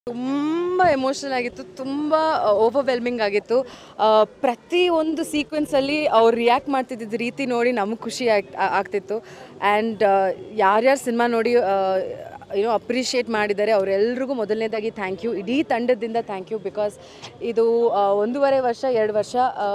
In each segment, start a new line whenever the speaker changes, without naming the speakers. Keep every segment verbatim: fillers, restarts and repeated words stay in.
ತುಂಬ ಎಮೋಷನಲ್ ಆಗಿತ್ತು, ತುಂಬ ಓವರ್ವೆಲ್ಮಿಂಗ್ ಆಗಿತ್ತು. ಪ್ರತಿ ಒಂದು ಸೀಕ್ವೆನ್ಸಲ್ಲಿ ಅವ್ರು ರಿಯಾಕ್ಟ್ ಮಾಡ್ತಿದ್ದ ರೀತಿ ನೋಡಿ ನಮಗೆ ಖುಷಿ ಆಗ್ ಆಗ್ತಿತ್ತು. ಆ್ಯಂಡ್ ಯಾರ್ಯಾರು ಸಿನಿಮಾ ನೋಡಿ ಏನೋ ಅಪ್ರಿಷಿಯೇಟ್ ಮಾಡಿದ್ದಾರೆ ಅವರೆಲ್ರಿಗೂ ಮೊದಲನೇದಾಗಿ ಥ್ಯಾಂಕ್ ಯು, ಇಡೀ ತಂಡದಿಂದ ಥ್ಯಾಂಕ್ ಯು. ಬಿಕಾಸ್ ಇದು ಒಂದೂವರೆ ವರ್ಷ ಎರಡು ವರ್ಷ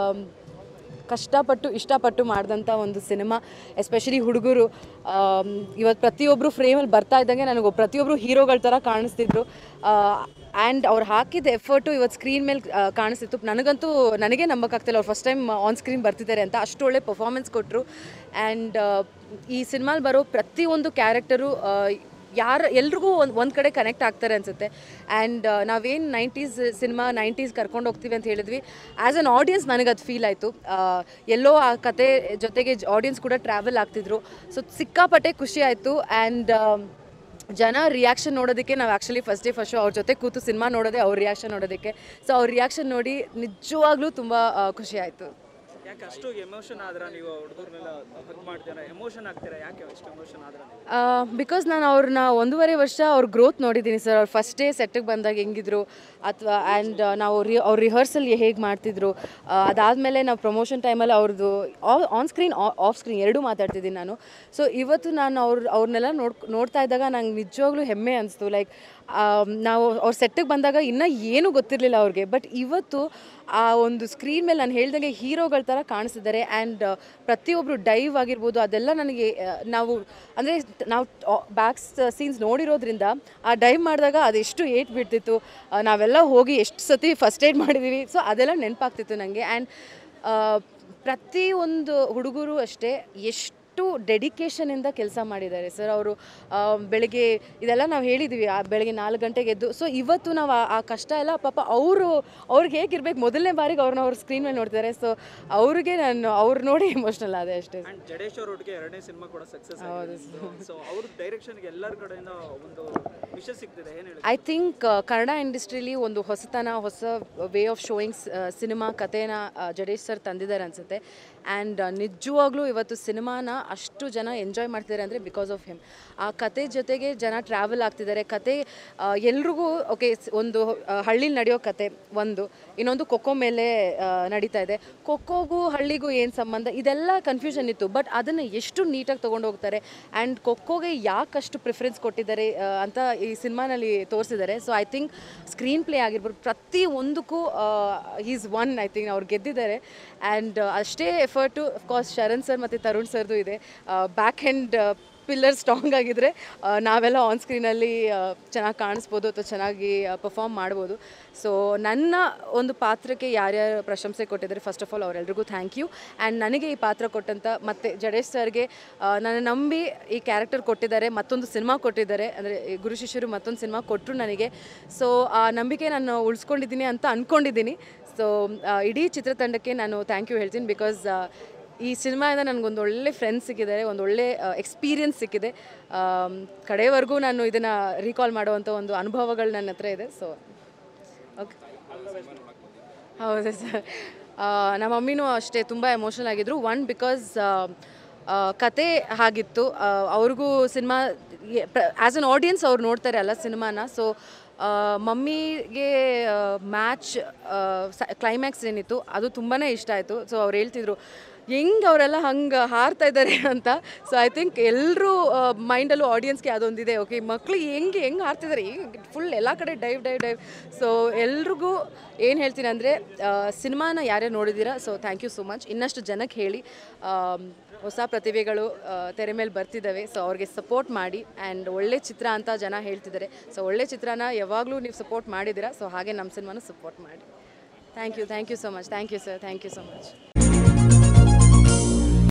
ಕಷ್ಟಪಟ್ಟು ಇಷ್ಟಪಟ್ಟು ಮಾಡಿದಂಥ ಒಂದು ಸಿನಿಮಾ. ಎಸ್ಪೆಷಲಿ ಹುಡುಗರು ಇವತ್ತು ಪ್ರತಿಯೊಬ್ಬರು ಫ್ರೇಮಲ್ಲಿ ಬರ್ತಾ ಇದ್ದಂಗೆ ನನಗೆ ಪ್ರತಿಯೊಬ್ಬರು ಹೀರೋಗಳ ಥರ ಕಾಣಿಸ್ತಿದ್ರು. ಆ್ಯಂಡ್ ಅವ್ರು ಹಾಕಿದ ಎಫರ್ಟು ಇವತ್ತು ಸ್ಕ್ರೀನ್ ಮೇಲೆ ಕಾಣಿಸ್ತಿತ್ತು. ನನಗಂತೂ ನನಗೆ ನಂಬಕ್ಕಾಗ್ತಿಲ್ಲ ಅವ್ರು ಫಸ್ಟ್ ಟೈಮ್ ಆನ್ ಸ್ಕ್ರೀನ್ ಬರ್ತಿದ್ದಾರೆ ಅಂತ. ಅಷ್ಟು ಒಳ್ಳೆ ಪರ್ಫಾರ್ಮೆನ್ಸ್ ಕೊಟ್ಟರು. ಆ್ಯಂಡ್ ಈ ಸಿನಿಮಾಲಿ ಬರೋ ಪ್ರತಿಯೊಂದು ಕ್ಯಾರೆಕ್ಟರು ಯಾರು ಎಲ್ರಿಗೂ ಒಂದು ಒಂದು ಕಡೆ ಕನೆಕ್ಟ್ ಆಗ್ತಾರೆ ಅನಿಸುತ್ತೆ. ಆ್ಯಂಡ್ ನಾವೇನು ನೈಂಟೀಸ್ ಸಿನಿಮಾ ನೈಂಟೀಸ್ ಕರ್ಕೊಂಡು ಹೋಗ್ತೀವಿ ಅಂತ ಹೇಳಿದ್ವಿ, ಆ್ಯಸ್ ಅನ್ ಆಡಿಯನ್ಸ್ ನನಗೆ ಅದು ಫೀಲ್ ಆಯಿತು. ಎಲ್ಲೋ ಆ ಕತೆ ಜೊತೆಗೆ ಆಡಿಯನ್ಸ್ ಕೂಡ ಟ್ರಾವೆಲ್ ಆಗ್ತಿದ್ರು. ಸೊ ಸಿಕ್ಕಾಪಟ್ಟೆ ಖುಷಿ ಆಯಿತು. ಆ್ಯಂಡ್ ಜನ ರಿಯಾಕ್ಷನ್ ನೋಡೋದಕ್ಕೆ ನಾವು actually first day first show ಅವ್ರ ಜೊತೆ ಕೂತು ಸಿನಿಮಾ ನೋಡೋದೆ ಅವ್ರ ರಿಯಾಕ್ಷನ್ ನೋಡೋದಕ್ಕೆ. ಸೊ ಅವ್ರ ರಿಯಾಕ್ಷನ್ ನೋಡಿ ನಿಜವಾಗ್ಲೂ ತುಂಬ ಖುಷಿ ಆಯಿತು.
ಯಾಕೆ ಅಷ್ಟು ಎಮೋಷನ್ ಆದ್ರೆ ನೀವು ಹುಡುಗರನ್ನೆಲ್ಲ ಹಗ್ ಮಾಡ್ತೀರಾ, ಎಮೋಷನ್ ಆಗ್ತೀರಾ, ಯಾಕೆ ಅಷ್ಟು ಎಮೋಷನ್ ಆದ್ರೆ?
ಬಿಕಾಸ್ ನಾನು ಅವ್ರನ್ನ ಒಂದೂವರೆ ವರ್ಷ ಅವ್ರ ಗ್ರೋತ್ ನೋಡಿದ್ದೀನಿ ಸರ್. ಅವ್ರು ಫಸ್ಟ್ ಡೇ ಸೆಟ್ಟಿಗೆ ಬಂದಾಗ ಹೆಂಗಿದ್ರು ಅಥವಾ ಆ್ಯಂಡ್ ನಾವು ರಿ ಅವ್ರ ರಿಹರ್ಸಲ್ ಹೇಗೆ ಮಾಡ್ತಿದ್ರು, ಅದಾದಮೇಲೆ ನಾವು ಪ್ರಮೋಷನ್ ಟೈಮಲ್ಲಿ ಅವ್ರದ್ದು ಆನ್ ಸ್ಕ್ರೀನ್ ಆಫ್ ಸ್ಕ್ರೀನ್ ಎರಡೂ ಮಾತಾಡ್ತಿದ್ದೀನಿ ನಾನು. ಸೊ ಇವತ್ತು ನಾನು ಅವ್ರ ಅವ್ರನ್ನೆಲ್ಲ ನೋಡ್ ನೋಡ್ತಾ ಇದ್ದಾಗ ನಂಗೆ ನಿಜವಾಗ್ಲೂ ಹೆಮ್ಮೆ ಅನಿಸ್ತು. ಲೈಕ್ ನಾವು ಅವ್ರ ಸೆಟ್ಟಿಗೆ ಬಂದಾಗ ಇನ್ನೂ ಏನೂ ಗೊತ್ತಿರಲಿಲ್ಲ ಅವ್ರಿಗೆ, ಬಟ್ ಇವತ್ತು ಆ ಒಂದು ಸ್ಕ್ರೀನ್ ಮೇಲೆ ನಾನು ಹೇಳ್ದಂಗೆ ಹೀರೋಗಳ ಥರ ಕಾಣಿಸ್ತಿದ್ದಾರೆ. ಆ್ಯಂಡ್ ಪ್ರತಿಯೊಬ್ಬರು ಡೈವ್ ಆಗಿರ್ಬೋದು ಅದೆಲ್ಲ ನನಗೆ ನಾವು ಅಂದರೆ ನಾವು ಬ್ಯಾಕ್ಸ್ ಸೀನ್ಸ್ ನೋಡಿರೋದ್ರಿಂದ ಆ ಡೈವ್ ಮಾಡಿದಾಗ ಅದೆಷ್ಟು ಏಟ್ ಬಿಡ್ತಿತ್ತು, ನಾವೆಲ್ಲ ಹೋಗಿ ಎಷ್ಟು ಸತಿ ಫಸ್ಟ್ ಏಡ್ ಮಾಡಿದ್ದೀವಿ. ಸೊ ಅದೆಲ್ಲ ನೆನಪಾಗ್ತಿತ್ತು ನನಗೆ. ಆ್ಯಂಡ್ ಪ್ರತಿಯೊಂದು ಹುಡುಗರು ಅಷ್ಟೇ ಎಷ್ಟು ಡೆಡಿಕೇಶನಿಂದ ಕೆಲಸ ಮಾಡಿದ್ದಾರೆ ಸರ್. ಅವರು ಬೆಳಗ್ಗೆ ಇದೆಲ್ಲ ನಾವು ಹೇಳಿದ್ದೀವಿ, ಆ ಬೆಳಗ್ಗೆ ನಾಲ್ಕು ಗಂಟೆಗೆ ಎದ್ದು. ಸೊ ಇವತ್ತು ನಾವು ಆ ಕಷ್ಟ ಎಲ್ಲ ಪಾಪ ಅವರು ಅವ್ರಿಗೆ ಹೇಗಿರ್ಬೇಕು, ಮೊದಲನೇ ಬಾರಿಗೆ ಅವ್ರನ್ನ ಅವ್ರ ಸ್ಕ್ರೀನ್ ಮೇಲೆ ನೋಡ್ತಾರೆ. ಸೊ ಅವ್ರಿಗೆ ನಾನು ಅವ್ರು ನೋಡಿ ಎಮೋಷ್ನಲ್ ಆದೆ ಅಷ್ಟೇ.
ಜಡೇಶ್ ಅವರೊಟ್ಟಿಗೆ ಎರಡನೇ ಸಿನಿಮಾ ಕೂಡ ಸಕ್ಸಸ್ ಆಗಿದೆ. ಸೊ ಅವ್ರ ಡೈರೆಕ್ಷನ್ಗೆ ಎಲ್ಲರ ಕಡೆಯಿಂದ ಒಂದು ವಿಷಯ ಸಿಗ್ತಿದೆ, ಏನು ಹೇಳಿ? ಐ
ಥಿಂಕ್ ಕನ್ನಡ ಇಂಡಸ್ಟ್ರಿಲಿ ಒಂದು ಹೊಸತನ, ಹೊಸ ವೇ ಆಫ್ ಶೋಯಿಂಗ್ ಸಿನಿಮಾ ಕಥೆನ ಜಡೇಶ್ ಸರ್ ತಂದಿದ್ದಾರೆ ಅನಿಸುತ್ತೆ. ಆ್ಯಂಡ್ ನಿಜವಾಗ್ಲೂ ಇವತ್ತು ಸಿನಿಮಾನ ಅಷ್ಟು ಜನ ಎಂಜಾಯ್ ಮಾಡ್ತಿದ್ದಾರೆ ಅಂದರೆ ಬಿಕಾಸ್ ಆಫ್ ಹಿಮ್. ಆ ಕತೆ ಜೊತೆಗೆ ಜನ ಟ್ರಾವೆಲ್ ಆಗ್ತಿದ್ದಾರೆ. ಕತೆ ಎಲ್ರಿಗೂ ಓಕೆ, ಒಂದು ಹಳ್ಳಿಲಿ ನಡೆಯೋ ಕತೆ ಒಂದು, ಇನ್ನೊಂದು ಖೋಖೋ ಮೇಲೆ ನಡೀತಾ ಇದೆ. ಖೋಖೋಗೂ ಹಳ್ಳಿಗೂ ಏನು ಸಂಬಂಧ, ಇದೆಲ್ಲ ಕನ್ಫ್ಯೂಷನ್ ಇತ್ತು. ಬಟ್ ಅದನ್ನು ಎಷ್ಟು ನೀಟಾಗಿ ತೊಗೊಂಡು ಹೋಗ್ತಾರೆ. ಆ್ಯಂಡ್ ಖೋಖೋಗೆ ಯಾಕಷ್ಟು ಪ್ರಿಫರೆನ್ಸ್ ಕೊಟ್ಟಿದ್ದಾರೆ ಅಂತ ಈ ಸಿನಿಮಾನಲ್ಲಿ ತೋರಿಸಿದ್ದಾರೆ. So I think screenplay ಆಗಿರ್ಬೋದು ಪ್ರತಿ ಒಂದಕ್ಕೂ ಈಸ್ ಒನ್. ಐ ಥಿಂಕ್ ಅವ್ರು ಗೆದ್ದಿದ್ದಾರೆ. ಆ್ಯಂಡ್ ಅಷ್ಟೇ ಎಫರ್ಟು ಅಫ್ಕೋರ್ಸ್ ಶರಣ್ ಸರ್ ಮತ್ತು ತರುಣ್ ಸರ್ದು ಇದೆ. ಬ್ಯಾಕ್ ಹ್ಯಾಂಡ್ ಪಿಲ್ಲರ್ ಸ್ಟ್ರಾಂಗ್ ಆಗಿದ್ದರೆ ನಾವೆಲ್ಲ ಆನ್ ಸ್ಕ್ರೀನಲ್ಲಿ ಚೆನ್ನಾಗಿ ಕಾಣಿಸ್ಬೋದು ಅಥವಾ ಚೆನ್ನಾಗಿ ಪರ್ಫಾರ್ಮ್ ಮಾಡ್ಬೋದು. ಸೊ ನನ್ನ ಒಂದು ಪಾತ್ರಕ್ಕೆ ಯಾರ್ಯಾರು ಪ್ರಶಂಸೆ ಕೊಟ್ಟಿದ್ದಾರೆ, ಫಸ್ಟ್ ಆಫ್ ಆಲ್ ಅವರೆಲ್ರಿಗೂ ಥ್ಯಾಂಕ್ ಯು. ಆ್ಯಂಡ್ ನನಗೆ ಈ ಪಾತ್ರ ಕೊಟ್ಟಂಥ ಮತ್ತು ಜಡೇಶ್ ಸರ್ಗೆ ನನ್ನ ನಂಬಿ ಈ ಕ್ಯಾರೆಕ್ಟರ್ ಕೊಟ್ಟಿದ್ದಾರೆ, ಮತ್ತೊಂದು ಸಿನಿಮಾ ಕೊಟ್ಟಿದ್ದಾರೆ. ಅಂದರೆ ಗುರು ಶಿಷ್ಯರು ಮತ್ತೊಂದು ಸಿನಿಮಾ ಕೊಟ್ಟರು ನನಗೆ. ಸೊ ಆ ನಂಬಿಕೆ ನಾನು ಉಳಿಸ್ಕೊಂಡಿದ್ದೀನಿ ಅಂತ ಅಂದ್ಕೊಂಡಿದ್ದೀನಿ. ಸೊ ಇಡೀ ಚಿತ್ರತಂಡಕ್ಕೆ ನಾನು ಥ್ಯಾಂಕ್ ಯು ಹೇಳ್ತೀನಿ. ಬಿಕಾಸ್ ಈ ಸಿನಿಮಾಯಿಂದ ನನಗೊಂದು ಒಳ್ಳೆ ಫ್ರೆಂಡ್ಸ್ ಸಿಕ್ಕಿದ್ದಾರೆ, ಒಂದು ಒಳ್ಳೆ ಎಕ್ಸ್ಪೀರಿಯನ್ಸ್ ಸಿಕ್ಕಿದೆ. ಕಡೆವರೆಗೂ ನಾನು ಇದನ್ನು ರೀಕಾಲ್ ಮಾಡುವಂಥ ಒಂದು ಅನುಭವಗಳು ನನ್ನ ಹತ್ರ ಇದೆ. ಸೊ ಓಕೆ, ಹೌದು ಸರ್. ನಮ್ಮ ಮಮ್ಮಿನೂ ಅಷ್ಟೇ ತುಂಬ ಎಮೋಷನಲ್ ಆಗಿದ್ದರು. ಒನ್ ಬಿಕಾಸ್ ಕತೆ ಹಾಗಿತ್ತು, ಅವ್ರಿಗೂ ಸಿನಿಮಾ ಆ್ಯಸ್ ಅನ್ ಆಡಿಯನ್ಸ್ ಅವ್ರು ನೋಡ್ತಾರೆ ಅಲ್ಲ ಸಿನಿಮಾನ. ಸೊ ಮಮ್ಮಿಗೆ ಮ್ಯಾಚ್ ಕ್ಲೈಮ್ಯಾಕ್ಸ್ ಏನಿತ್ತು ಅದು ತುಂಬಾ ಇಷ್ಟ ಆಯಿತು. ಸೊ ಅವ್ರು ಹೇಳ್ತಿದ್ರು ಹೆಂಗೆ ಅವರೆಲ್ಲ ಹಂಗೆ ಹಾರ್ತಾ ಇದ್ದಾರೆ ಅಂತ. ಸೊ ಐ ಥಿಂಕ್ ಎಲ್ಲರೂ ಮೈಂಡಲ್ಲೂ ಆಡಿಯನ್ಸ್ಗೆ ಅದೊಂದಿದೆ, ಓಕೆ ಮಕ್ಕಳು ಹೆಂಗೆ ಹೆಂಗೆ ಹಾರ್ತಿದ್ದಾರೆ, ಫುಲ್ ಎಲ್ಲ ಕಡೆ ಡೈವ್ ಡೈವ್ ಡೈವ್. ಸೊ ಎಲ್ರಿಗೂ ಏನು ಹೇಳ್ತೀನಿ ಅಂದರೆ ಸಿನಿಮಾನ ಯಾರ್ಯಾರು ನೋಡಿದ್ದೀರಾ, so thank you so much. ಇನ್ನಷ್ಟು ಜನಕ್ಕೆ ಹೇಳಿ, ಹೊಸ ಪ್ರತಿಭೆಗಳು ತೆರೆ ಮೇಲೆ ಬರ್ತಿದ್ದಾವೆ. ಸೊ ಅವ್ರಿಗೆ ಸಪೋರ್ಟ್ ಮಾಡಿ. ಆ್ಯಂಡ್ ಒಳ್ಳೆ ಚಿತ್ರ ಅಂತ ಜನ ಹೇಳ್ತಿದ್ದಾರೆ. ಸೊ ಒಳ್ಳೆ ಚಿತ್ರನ ಯಾವಾಗಲೂ ನೀವು ಸಪೋರ್ಟ್ ಮಾಡಿದ್ದೀರಾ. ಸೊ ಹಾಗೆ ನಮ್ಮ ಸಿನಿಮಾನು ಸಪೋರ್ಟ್ ಮಾಡಿ. Thank you thank you so much. Thank you sir. Thank you so much.